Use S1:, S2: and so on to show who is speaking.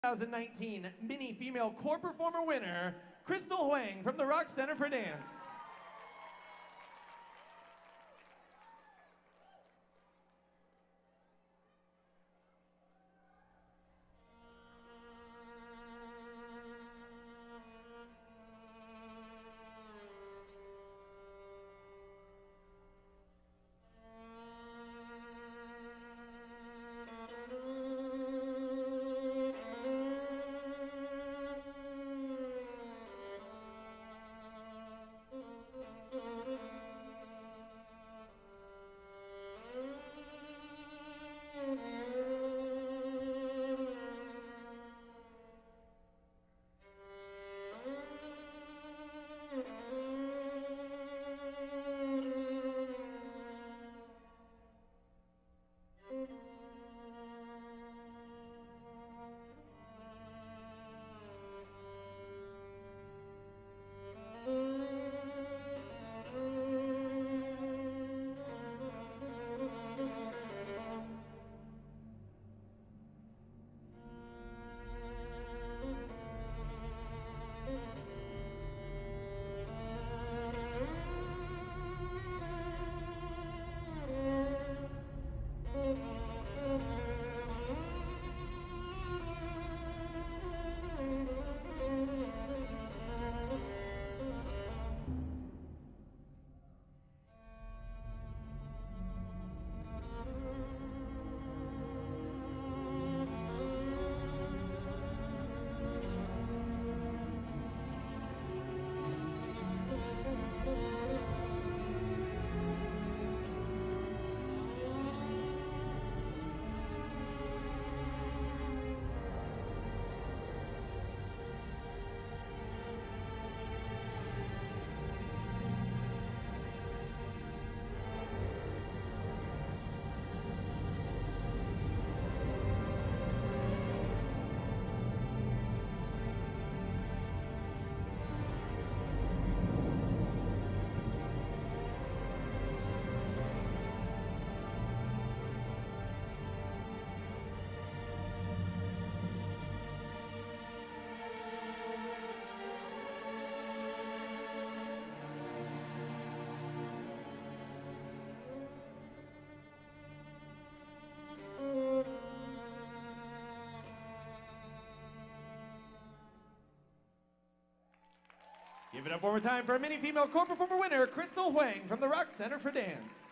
S1: 2019 Mini Female Core Performer winner, Huang from the Rock Center for Dance. Give it up one more time for a Mini Female Core Performer winner, Huang from the Rock Center for Dance.